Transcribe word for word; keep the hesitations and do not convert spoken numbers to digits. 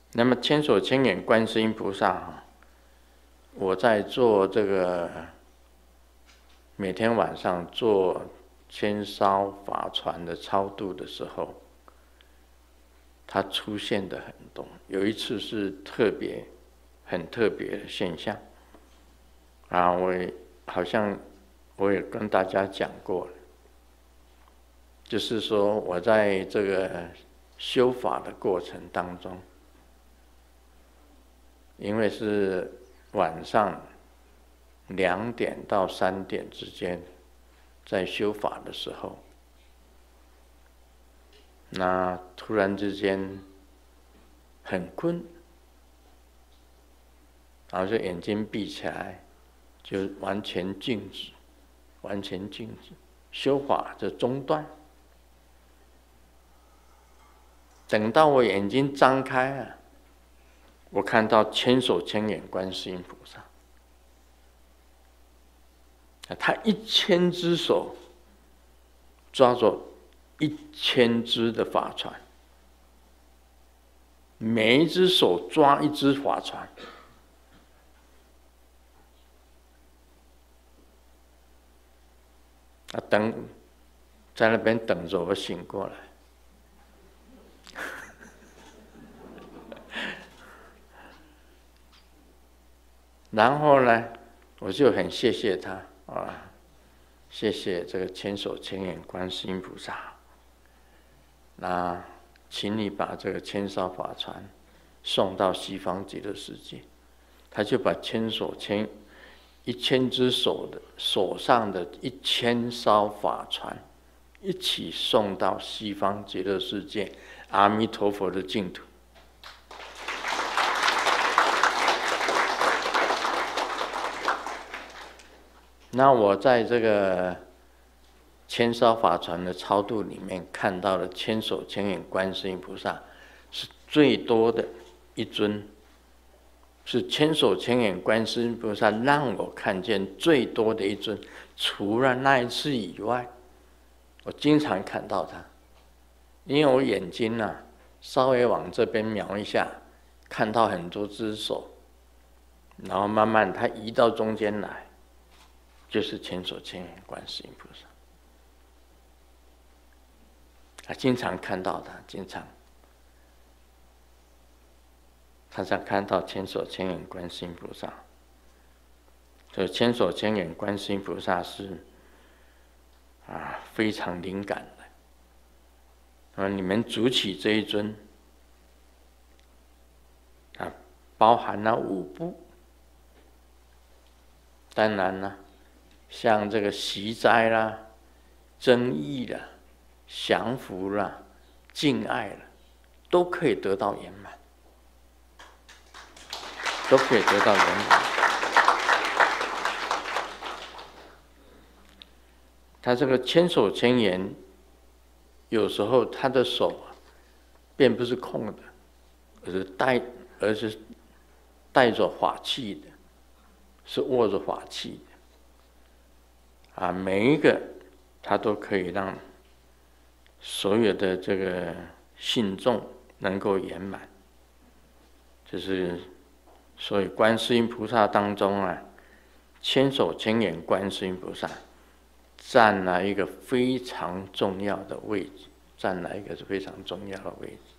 那么千手千眼观世音菩萨，我在做这个每天晚上做千烧法船的超度的时候，它出现的很多。有一次是特别很特别的现象啊，我也好像我也跟大家讲过了，就是说我在这个修法的过程当中，因为是晚上两点到三点之间在修法的时候，那突然之间很困，然后就眼睛闭起来，就完全静止，完全静止，修法就中断。等到我眼睛张开啊，我看到千手千眼观世音菩萨，他一千只手抓着一千只的法船，每一只手抓一只法船，啊，等在那边等着我醒过来。然后呢，我就很谢谢他啊，谢谢这个千手千眼观世音菩萨。那请你把这个千烧法船送到西方极乐世界。他就把千手千一千只手的手上的一千艘法船一起送到西方极乐世界阿弥陀佛的净土。那我在这个千烧法船的超度里面看到的千手千眼观世音菩萨是最多的一尊，是千手千眼观世音菩萨让我看见最多的一尊。除了那一次以外，我经常看到他，因为我眼睛啊稍微往这边瞄一下，看到很多只手，然后慢慢他移到中间来，就是千手千眼观世音菩萨。啊，经常看到他，经常，常常看到千手千眼观世音菩萨。所以千手千眼观世音菩萨是啊非常灵感的。啊，你们组起这一尊，啊，包含了五部。当然了，像这个息灾啦、增益啦、降伏啦、敬爱啦，都可以得到圆满，都可以得到圆满。他这个千手千眼，有时候他的手啊，并不是空的，而是带，而是带着法器的，是握着法器的。啊，每一个他都可以让所有的这个信众能够圆满。就是所以观世音菩萨当中啊，千手千眼观世音菩萨占了一个非常重要的位置，占了一个非常重要的位置。